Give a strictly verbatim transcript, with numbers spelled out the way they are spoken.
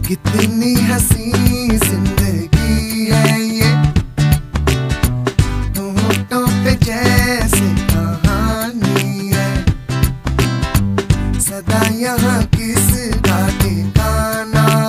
कितनी हसी जिंदगी है ये, होठों पे जैसे कहानी है, सदा यहाँ किस